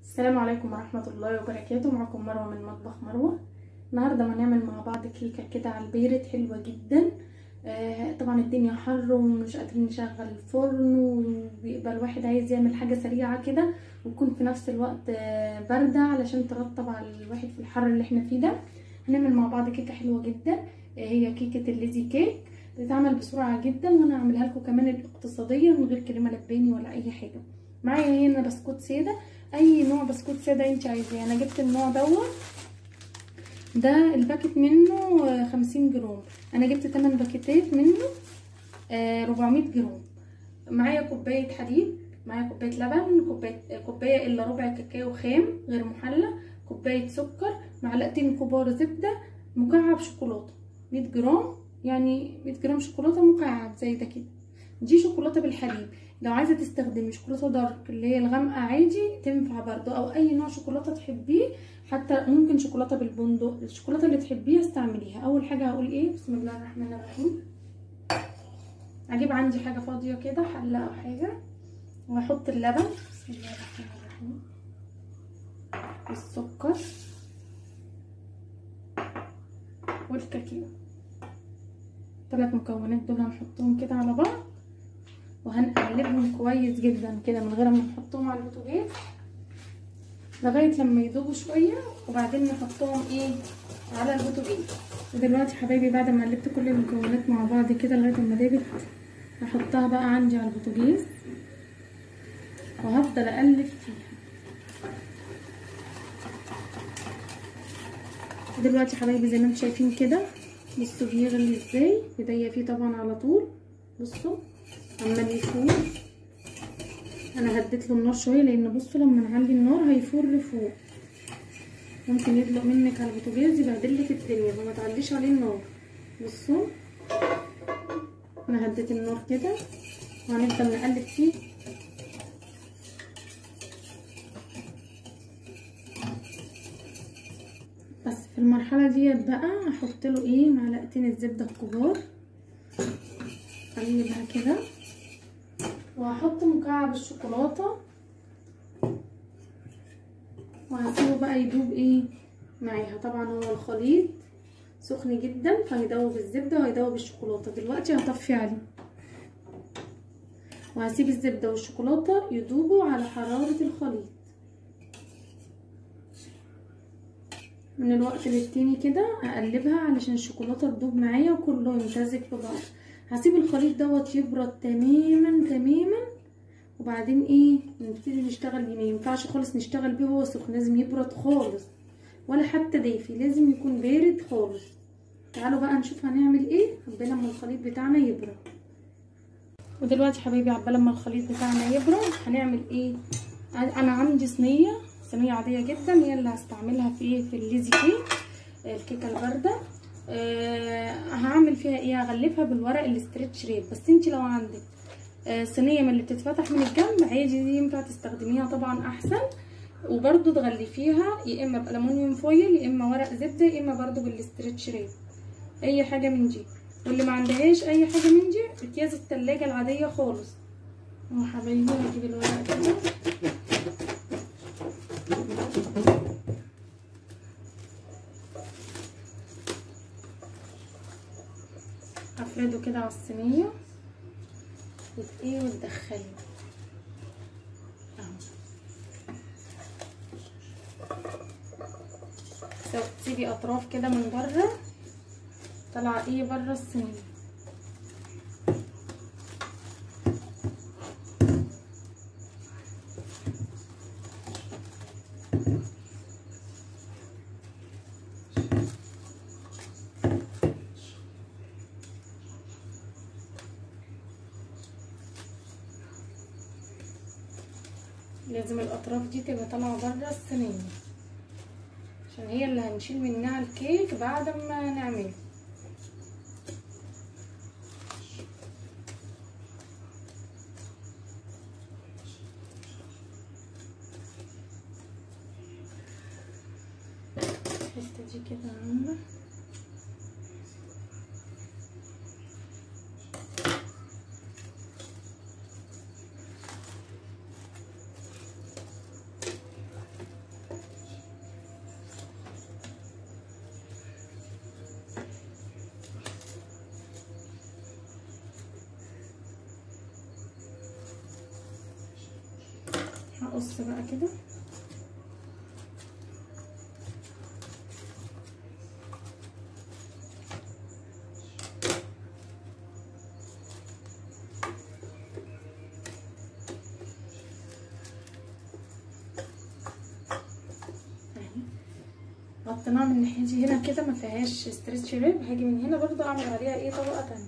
السلام عليكم ورحمة الله وبركاته. معكم مروة من مطبخ مروة. النهاردة هنعمل مع بعض كيكة كده على البارد حلوة جدا. طبعا الدنيا حر ومش قادرين نشغل الفرن، وبيبقى الواحد عايز يعمل حاجة سريعة كده ويكون في نفس الوقت باردة علشان ترطب على الواحد في الحر اللي احنا فيه ده. هنعمل مع بعض كيكة حلوة جدا، هي كيكة الليزي كيك. بتتعمل بسرعة جدا، وانا هعملها لكم كمان الاقتصادية من غير كريمة لباني ولا اي حاجة. معايا هنا بسكوت ساده، اي نوع بسكوت ساده انت عايزاه. انا جبت النوع ده الباكت منه 50 جرام. انا جبت 8 باكيتات منه 400 جرام. معايا كوبايه حليب، معايا كوبايه لبن، كوبايه الا ربع كاكاو خام غير محلى، كوبايه سكر، معلقتين كبار زبده، مكعب شوكولاته 100 جرام، يعني 100 جرام شوكولاته مكعب زي ده كده. دي شوكولاته بالحليب. لو عايزه تستخدمي شوكولاته دارك اللي هي الغامقه عادي تنفع برضو، او اي نوع شوكولاته تحبيه، حتى ممكن شوكولاته بالبندق، الشوكولاته اللي تحبيها استعمليها. اول حاجه هقول ايه، بسم الله الرحمن الرحيم. اجيب عندي حاجه فاضيه كده، حله او حاجه، واحط اللبن، بسم الله الرحمن الرحيم، السكر والكاكاو. 3 مكونات دول هنحطهم كده على بعض وهنقلبهم كويس جدا كده من غير ما نحطهم على البوتاجاز لغايه لما يذوبوا شويه، وبعدين نحطهم على البوتاجاز. ودلوقتي حبايبي بعد ما قلبت كل المكونات مع بعض كده لغايه ما دابت، هحطها بقى عندي على البوتاجاز وهفضل اقلب فيها. دلوقتي حبايبي زي ما انتم شايفين كده، بصوا بيغلي ازاي، ايديا فيه طبعا على طول، بصوا عمال يفور. انا هديت له النار شويه لان بصوا لما نعلي النار هيفور لفوق، ممكن يدلق منك على البوتاجاز يبهدلك الدنيا، فما تعليش عليه النار. بصوا انا هديت النار كده وهنفضل نقلب فيه. بس في المرحله ديت بقى هحط له معلقتين الزبده الكبار، اقلبها كده، وهحط مكعب الشوكولاته وهسيبه بقى يدوب معاها. طبعا هو الخليط سخن جدا فهيدوب الزبده وهيدوب الشوكولاته. دلوقتي هطفي عليه وهسيب الزبده والشوكولاته يدوبوا على حراره الخليط. من الوقت للتاني كده اقلبها علشان الشوكولاته تدوب معايا وكله يمتزج في بعض. هسيب الخليط دوت يبرد تماما وبعدين نبتدي نشتغل بيه. ما ينفعش خالص نشتغل بيه وهو سخن، لازم يبرد خالص، ولا حتى دافي، لازم يكون بارد خالص. تعالوا بقى نشوف هنعمل عقبال لما الخليط بتاعنا يبرد. ودلوقتي حبايبي عقبال لما الخليط بتاعنا يبرد هنعمل انا عندي صينيه عاديه جدا، هي اللي هستعملها في الليزي كيك، الكيكه البارده. هعمل فيها هغلفها بالورق الاسترتش ريب. بس انت لو عندك صينيه من اللي بتتفتح من الجنب عادي، دي ينفع تستخدميها طبعا احسن، وبرده تغلفيها يا اما بالومنيوم فويل يا اما ورق زبده يا اما برده بالاسترتش ريب، اي حاجه من دي. واللي ما عندهاش اي حاجه من دي اكياس التلاجة العاديه خالص. اهو حبايبي هجيب الورق كده افرده كده على الصينيه وتدخلي اهو. تسيبي اطراف كده من بره طالعه بره الصينيه. لازم الاطراف دي تبقى طالعه بره الصينيه عشان هي اللي هنشيل منها الكيك بعد ما نعمله. الحته دي كده عامله هقص بقى كده. غطيناها من الناحيه دي هنا كده ما فيهاش ستريتش ريب. هاجي من هنا برضو اعمل عليها ايه طبقه تانية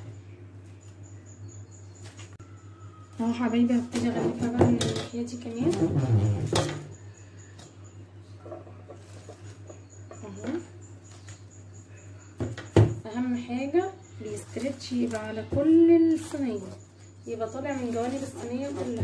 اهو حبايبي. هبتدي اغلفها بقى من الناحيه دي كمان اهو. اهم حاجه الاسترتش يبقى على كل الصينيه، يبقى طالع من جوانب الصينيه كلها.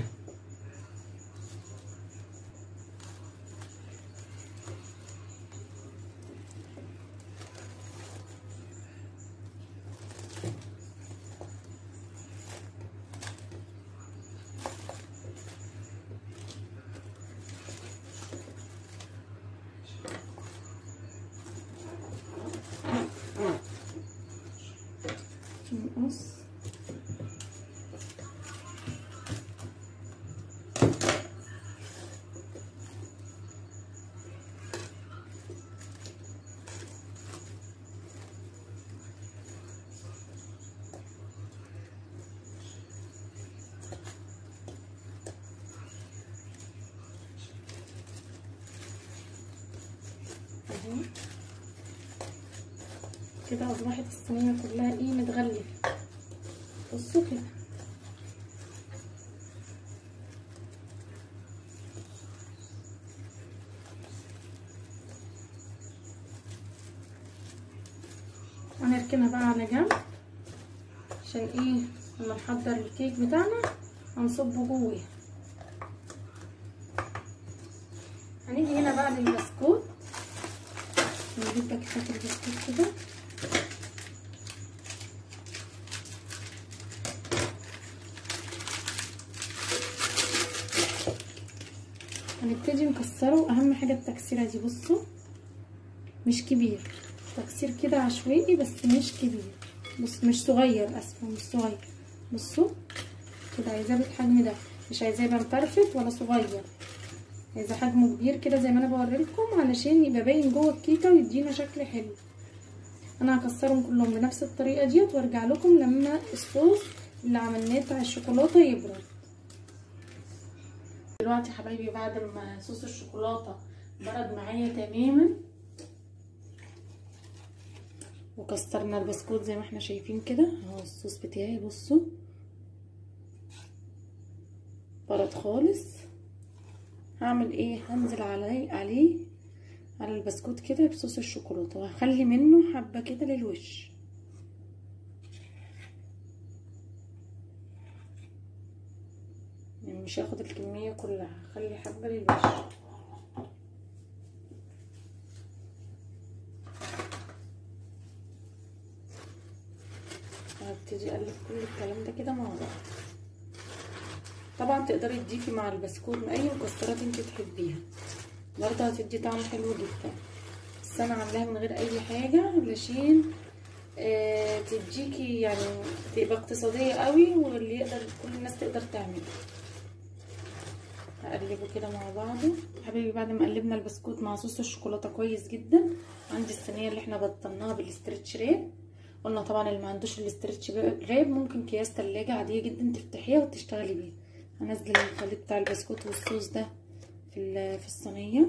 نقص اهو كده. اصبحت الصينيه كلها ايه متغلفه. بصوا كده هنركنها بقى على جنب عشان ايه لما نحضر الكيك بتاعنا هنصبه جوه. هنيجي هنا بقى للبسكوت. نجيب باكيتات البسكوت كده. هنبتدي نكسره. اهم حاجه التكسيره دي. بصوا مش كبير، تكسير كده عشوائي بس مش كبير. بص مش صغير، اسفه مش صغير. بصوا كده عايزاه بالحجم ده، مش عايزاه يبقى مفرفت ولا صغير، عايزه حجمه كبير كده زي ما انا بوريلكم علشان يبقى باين جوه الكيكه ويدينا شكل حلو. انا هكسرهم كلهم بنفس الطريقه ديت وارجع لكم لما الصوص اللي عملناه بتاع الشوكولاته يبرد. دلوقتي يا حبايبي بعد ما صوص الشوكولاته برد معايا تماما وكسرنا البسكوت زي ما احنا شايفين كده اهو. الصوص بتاعي بصوا برد خالص. هعمل ايه؟ هنزل عليه على البسكوت كده بصوص الشوكولاته وهخلي منه حبه كده للوش. يعني مش هاخد الكميه كلها، هخلي حبه للوش. هبتدي اقلب كل الكلام ده كده مع بعض. طبعا تقدري تضيفي مع البسكوت اي مكسرات انت تحبيها برضه هتدي طعم حلو جدا، بس انا عاملاها من غير اي حاجه علشان تديكي يعني تبقى اقتصاديه قوي واللي يقدر كل الناس تقدر تعملها. هقلبه كده مع بعضه حبيبي. بعد ما قلبنا البسكوت مع صوص الشوكولاته كويس جدا، عندي الصينيه اللي احنا بطلناها بالاسترتش راب. قلنا طبعا اللي ما عندوش الاسترتش راب ممكن اكياس تلاجة عاديه جدا تفتحيها وتشتغلي بيها. هنزل الخليط بتاع البسكوت والصوص ده في الصينيه.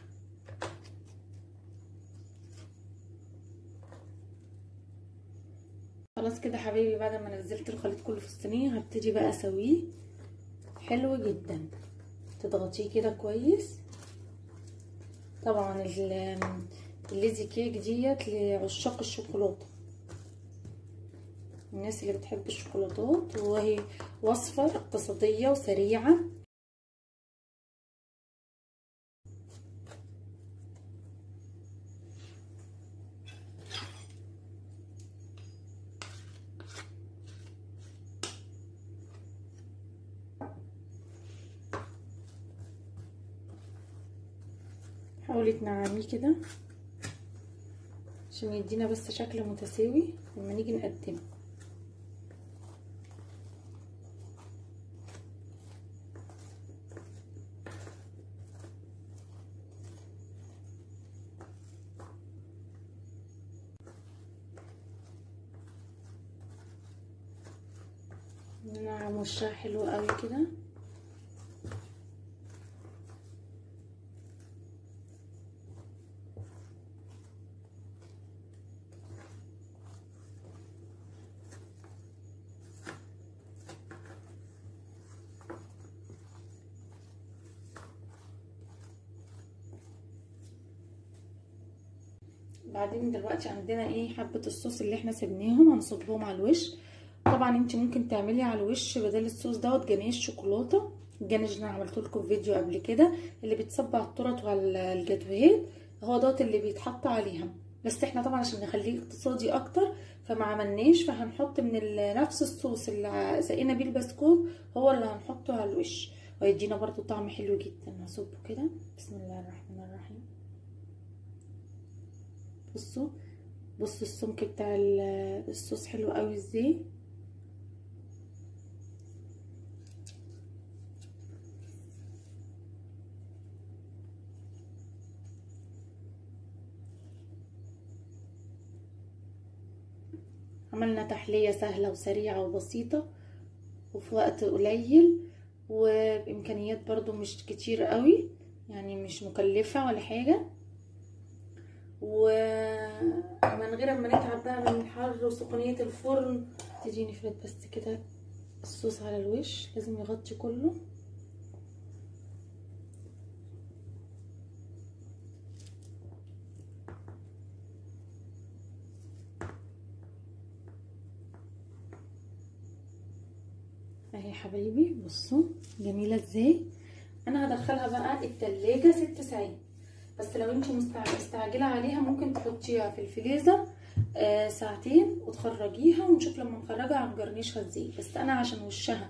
خلاص كده حبايبي بعد ما نزلت الخليط كله في الصينيه هبتدي بقى اسويه حلو جدا. تضغطيه كده كويس. طبعا الليزي كيك ديت لعشاق الشوكولاته، الناس اللي بتحب الشوكولاتات، وهي وصفه اقتصاديه وسريعه. حاولي تنعميه كده عشان يدينا بس شكل متساوي لما نيجي نقدمه. نعم وشها حلو قوي كده. بعدين دلوقتي عندنا ايه حبة الصوص اللي احنا سبناهم هنصبهم على الوش. طبعا انت ممكن تعملي على الوش بدل الصوص دوت جناش شوكولاته، الجناش اللي انا عملته لكم فيديو قبل كده اللي بيتصب على التورت وعلى الجاتوهات، هو دوت اللي بيتحط عليها. بس احنا طبعا عشان نخليه اقتصادي اكتر فما عملناش، فهنحط من نفس الصوص اللي سقينا بيه البسكوت هو اللي هنحطه على الوش، ويدينا برضو طعم حلو جدا. هصبه كده بسم الله الرحمن الرحيم. بصوا السمك بتاع الصوص حلو قوي ازاي. عملنا تحلية سهلة وسريعة وبسيطة وفي وقت قليل وبإمكانيات برضو مش كتير قوي، يعني مش مكلفة ولا حاجة، ومن غير ما نتعب بقى من الحر وسخونية الفرن. تيجي نفرد بس كده الصوص على الوش، لازم يغطي كله. اهي يا حبايبي بصوا جميله ازاي. انا هدخلها بقى التلاجة 6 ساعات، بس لو انت مستعجله عليها ممكن تحطيها في الفريزر ساعتين وتخرجيها، ونشوف لما نخرجها هنجرنشها ازاي. بس انا عشان وشها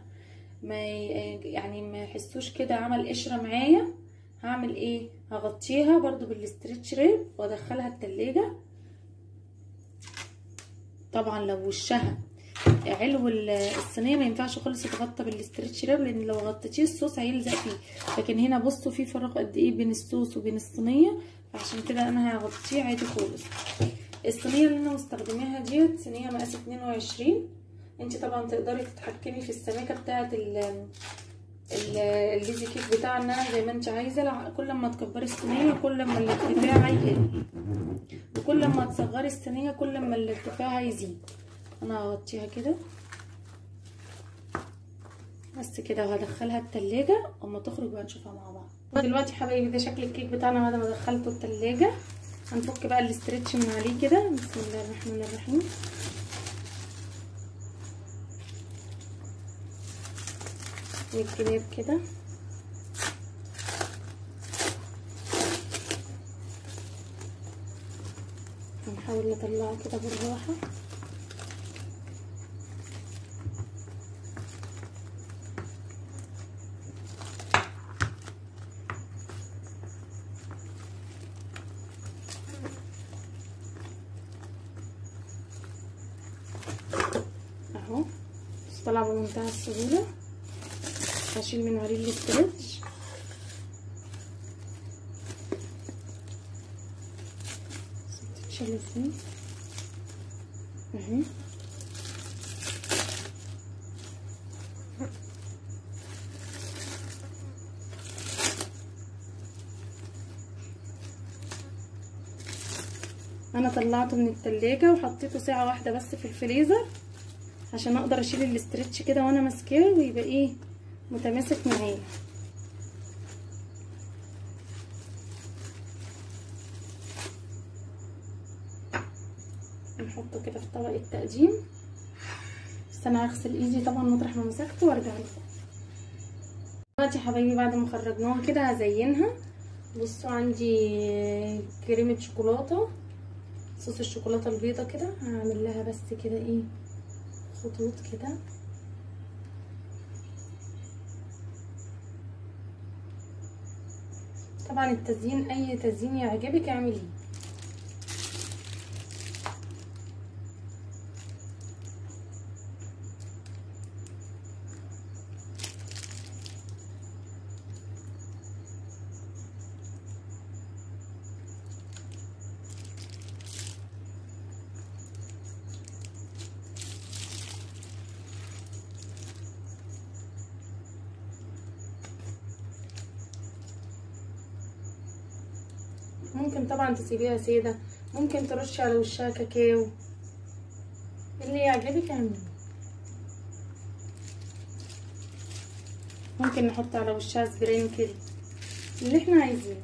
ما يحسوش كده عمل قشره معايا، هعمل ايه، هغطيها برضو بالاسترتش ريب وادخلها التلاجة. طبعا لو وشها علو الصينيه ما ينفعش خالص يتغطى بالاسترتش راب، لان لو غطيتيه الصوص هيلزق فيه. لكن هنا بصوا في فراغ قد ايه بين الصوص وبين الصينيه، فعشان كده انا هغطيه عادي خالص. الصينيه اللي انا مستخدماها ديت صينيه مقاس 22. انت طبعا تقدري تتحكمي في السماكه بتاعه الليزي كيك بتاعنا زي ما انت عايزه. كل ما تكبري الصينيه كل ما الارتفاع هيقل، وكل ما تصغري الصينيه كل ما الارتفاع هيزيد. انا هغطيها كده بس كده وهدخلها التلاجة، اما تخرج بقى نشوفها مع بعض. دلوقتي حبايبي ده شكل الكيك بتاعنا بعد ما دخلته التلاجة. هنفك بقى الاسترتش من عليه كده بسم الله الرحمن الرحيم. الجناب كده هنحاول نطلعه كده بالراحة. اهو طلع بمنتهى السهولة. هشيل من عليه الاسترتش شيل ازاي اهي. انا طلعته من التلاجة وحطيته ساعة واحدة بس في الفريزر عشان اقدر اشيل الاسترتش كده وانا ماسكاه ويبقى ايه متماسك معايا. نحطه كده في طبق التقديم. بس انا هغسل ايدي طبعا مطرح ما مسكته وارجع لكم. دلوقتي يا حبايبي بعد ما خرجناها كده هزينها. بصوا عندي كريمه شوكولاته، صوص الشوكولاته البيضه كده، هعمل لها بس كده ايه خطوط كده. طبعا التزيين اي تزيين يعجبك اعمليه. ممكن طبعا تسيبيها ساده، ممكن ترشي على وشها كاكاو، اللي يعجبك اعملي. ممكن نحط على وشها سبرينكل، اللي احنا عايزينه.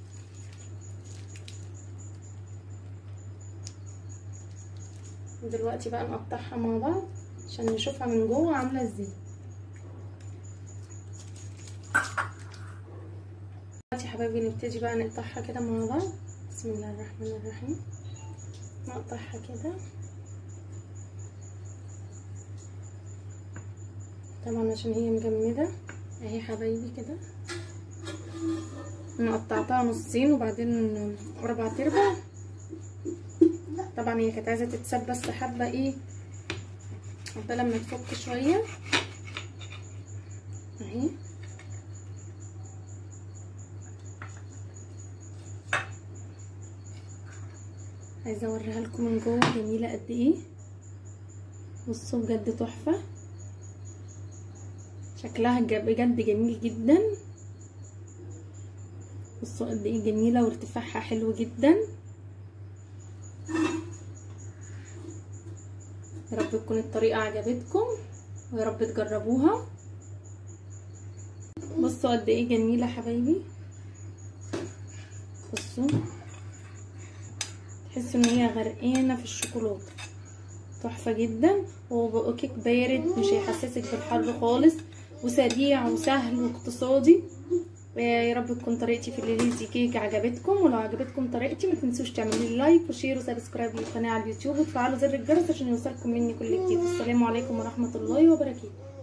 دلوقتي بقى نقطعها مع بعض عشان نشوفها من جوه عامله ازاي. دلوقتي يا حبايبي نبتدي بقى نقطعها كده مع بعض. بسم الله الرحمن الرحيم. نقطعها كده طبعا عشان هي مجمده اهي حبايبي كده. انا قطعتها نصين وبعدين 4/4. طبعا هي كانت عايزه تتساب بس حبه ايه حبه لما تفك شويه اهي. عايزه اوريها لكم من جوه جميله قد ايه. بصوا بجد تحفه، شكلها بجد جميل جدا. بصوا قد ايه جميله وارتفاعها حلو جدا. يا رب تكون الطريقه عجبتكم ويا رب تجربوها. بصوا قد ايه جميله حبايبي. بصوا تحسوا ان هي غرقانه في الشوكولاته، تحفه جدا. وكيك بارد مش هيحسسك بالحر خالص، وسريع وسهل واقتصادي. يا رب تكون طريقتي في الليزي كيك عجبتكم. ولو عجبتكم طريقتي ما تنسوش تعملوا لي لايك وشير وسبسكرايب للقناه على اليوتيوب وتفعلوا زر الجرس عشان يوصلكم مني كل جديد. والسلام عليكم ورحمه الله وبركاته.